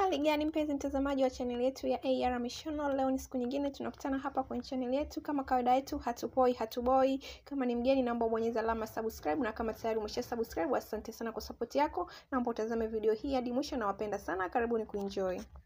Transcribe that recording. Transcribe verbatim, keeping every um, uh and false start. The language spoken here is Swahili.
Hali gani mpenzi mtazamaji wa channel yetu ya A R Mishono, leo ni siku nyingine tunakutana hapa kwenye channel yetu. Kama kawaida yetu, hatupoi hatuboi. Kama ni mgeni naomba ubonyeze alama subscribe, na kama tayari umesha subscribe, asante sana kwa support yako. Naomba utazame video hii hadi mwisho, na wapenda sana, karibuni kuenjoy.